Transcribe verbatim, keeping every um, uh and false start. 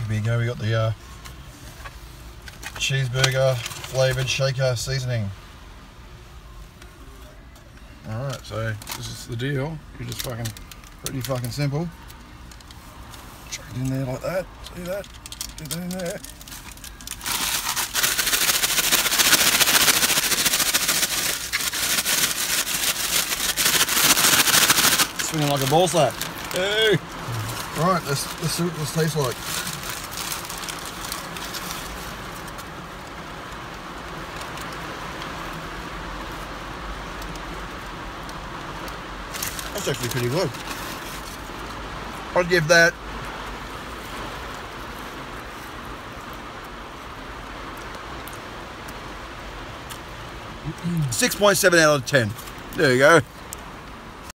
Here we go, we got the uh, cheeseburger flavoured shaker seasoning. Alright, so this is the deal. You're just fucking, pretty fucking simple. Chuck it in there like that. See that? Get that in there. Swinging like a ball sack. Hey! Right, let's, let's see what this tastes like. That's actually pretty good. I'd give that six point seven out of ten. There you go.